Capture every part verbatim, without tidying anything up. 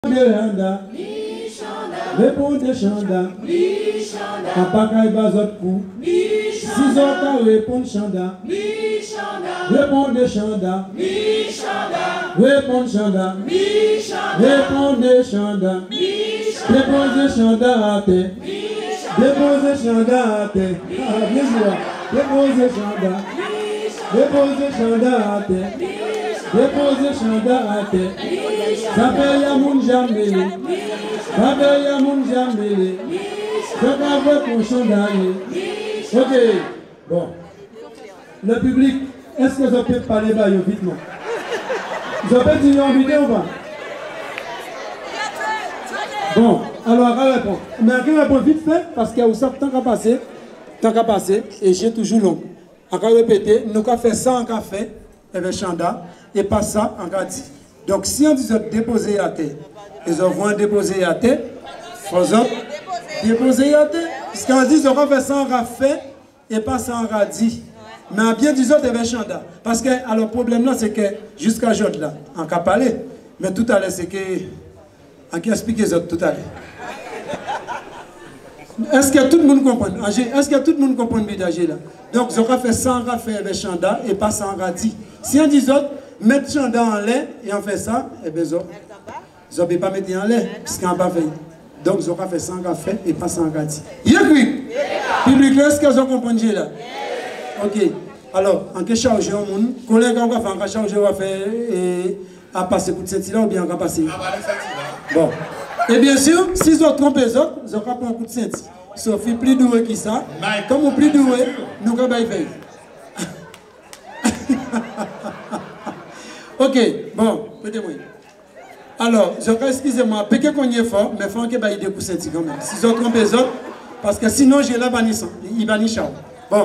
Miranda, répondez Chanda, Apakaï Bazot Kou, Sizoka répond Chanda, répondez Chanda, répondez Chanda, répondez Chanda, déposez Chanda à terre, déposez Chanda à terre, déposez Chanda, déposez Chanda à terre, déposez Chanda à terre. S'appelle Yamoun Jamele, s'appelle Yamoun Jamele, c'est pas vrai qu'on chandaille. Ok, bon. Le public, est-ce que vous pouvez parler là, vite, non? Vous avez dit en vidéo ou pas? Bon, alors, on répond. Mais on répond vite fait, parce qu'il y a aussi tant qu'à passer, tant qu'à passer, et j'ai toujours long. On va répéter, nous avons fait ça en café, avec Chanda, et pas ça en gadi. Donc, si on dit déposer à terre, ils ont déposer à terre, ils ont déposer à terre. Parce qu'on dit qu'ils ont fait ça en raffait et pas ça en radis. Mais bien disons, ils avaient Chanda. Parce que, alors, le problème là, c'est que jusqu'à aujourd'hui, là, on peut parler. Mais tout à l'heure, c'est que. On peut expliquer les autres tout à l'heure. Est-ce que tout le monde comprend? Est-ce que tout le monde comprend le vidage là? Donc, ils ont fait ça en raffait avec Chanda et pas ça en radis. Si on dit autres, mettre Chanda en lait et on fait ça, et bien, ils ne peuvent pas mettre en lait, puisqu'ils n'ont pas fait. Donc, ils ont fait ça en café et pas ça en radis. Yékui! Public, est-ce qu'ils ont compris là? Ok. Alors, en quelque chose, on monde, collègue, on va faire en quelque chose, on va faire à passer pour cette là ou bien on va passer. Bon. Et bien sûr, si ils ont trompé les autres, ils ont pas un coup de ceinture. Sauf qu'ils sont plus doués que ça. Comme on est plus doués, nous allons faire. Ok, bon, écoutez-moi. Alors, excusez-moi, peut-être qu'on y est fort, mais il faut qu'il y ait des coups de ceinture quand même. Si ils ont trompé les autres, parce que sinon j'ai la bannissant. Il bannit Chao. Bon.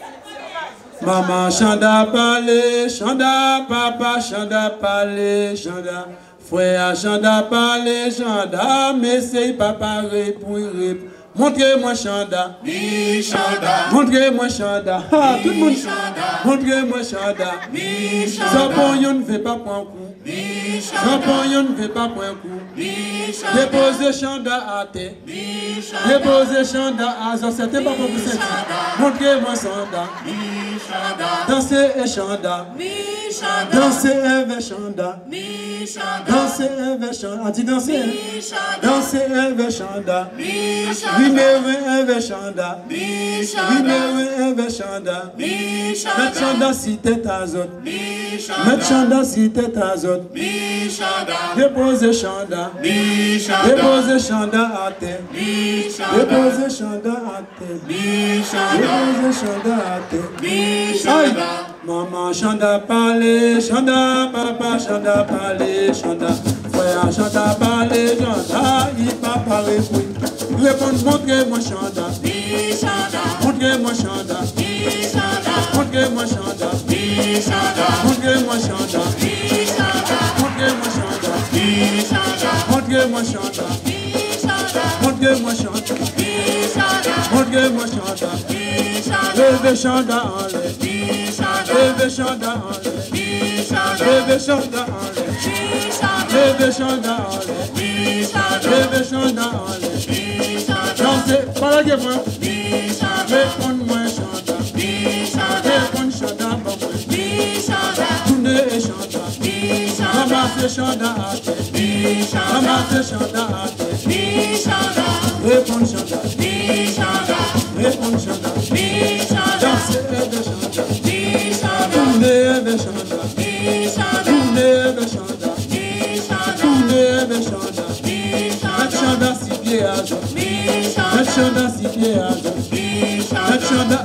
Maman Chanda parle, Chanda, papa Chanda parle, Chanda. Frère Chanda parle, Chanda, mais c'est papa répond, répond. Montrez-moi Chanda. Mi Chanda. Montrez-moi Chanda. Ah, tout le monde. Montrez-moi Chanda. Mi Chanda. Zapon ne fait pas prendre coup. Mi Chanda. Zapon ne fait pas prendre coup. Mi Chanda. Déposez Chanda à terre. Mi Chanda. Déposez Chanda à terre. C'était pas pour vous sentir. Montrez-moi Chanda. Mi Chanda. Dansez et Chanda. Mi Chanda. Dansez avec Chanda. Mi Chanda. Dansez avec Chanda. On dit danser. Mi Chanda. Dansez avec Chanda. Mi Chanda. Numéro un avec Chanda. Mi Chanda. Numéro un avec Chanda. Mi Chanda. Mettre Chanda si tête à zot. Mi Chanda. Mettre Chanda si tête à zot. Mi Chanda. Déposez Chanda. Mi Chanda. Déposez Chanda à terre. Mi Chanda. Déposez Chanda à terre. Mi Chanda. Déposez Chanda à terre. Mi Aïe. Chanda. Maman Chanda parle, Chanda, papa Chanda parle, Chanda. Frère Chanda parle, Chanda, il papa répond. Répondre, montrez-moi Chanda. Mi Chanda. Montrez-moi Chanda. Mi Chanda. Montrez-moi Chanda. Mi Chanda. Montrez-moi Chanda. Mi Chanda. Montrez-moi Chanda. Mi Chanda. Montrez-moi Chanda. Mi Chanda. Montrez-moi Chanda. Mi Chanda. Montrez-moi Chanda. Mi Chanda. Levez Chanda en l'air. Mi Chanda. Levez Chanda en l'air. Mi Chanda. Levez Chanda en l'air. Mi Chanda. Levez Chanda en l'air. Mi Chanda. Levez Chanda en l'air. Mi Chanda. Dansez, parlez moi. Mi Chanda. Répondez-moi Chanda. Mi Chanda. Répondez Chanda pour moi. Mi Chanda. Tournez et Chanda. Mi Chanda. Ramassez Chanda à terre. Mi Chanda. Ramassez Chanda à terre. Mi Chanda. Répondez Chanda. Mi Chanda. Répondez Chanda. Mi Chanda. Dansez avec Chanda. Mi Chanda. Tournez avec Chanda. Mi Chanda. Tournez avec Chanda. Mi Chanda. Tournez avec Chanda. Mi Mettre Chanda. Chanda si pieds à jour. Mi Mettre Chanda. Chanda si pieds à jour. Mi Mettre Chanda. Chanda.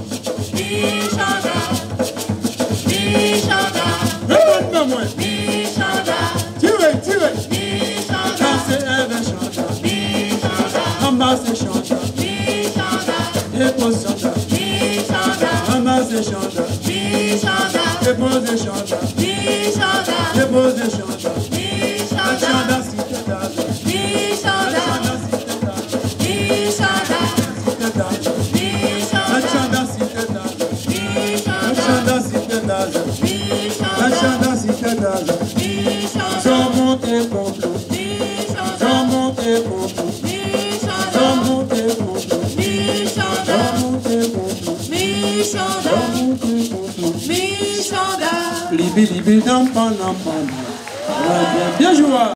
Mi Chanda. Mi Chanda. Répondez-moi moi. Mi Chanda. Tirez, tirez. Mi Chanda. Dansez avec Chanda. Mi Chanda. Ramassez Chanda. Mi Chanda. Dépose Chanda. Mi Chanda. Ramassez Chanda. Mi Chanda. Déposez Chanda. Mi Chanda. Déposez Chanda. Mi Mettre Chanda. Chanda si tête à jour. Mi Chanda. Chanda si tête à jour. Mi Chanda. Si tête à jour. Mi Mettre Chanda. Chanda si tête à jour. Mi Mettre Chanda. Chanda si tête à jour. Mi Mettre Chanda. Chanda si tête à jour. Mi Chanda. Ils ont monté complot. Mi monter contre. Michanda, Dans monter contre. Michanda, Dans monter contre. Michanda, Dans monter contre. Michanda. Libi libi dam panam panam. Bien, bien joué.